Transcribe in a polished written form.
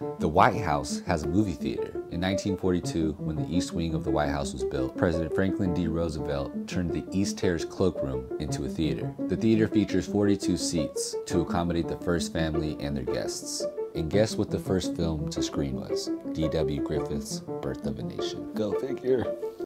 The White House has a movie theater. In 1942, when the East Wing of the White House was built, President Franklin D. Roosevelt turned the East Terrace cloakroom into a theater. The theater features 42 seats to accommodate the first family and their guests. And guess what the first film to screen was? D.W. Griffith's Birth of a Nation. Go figure.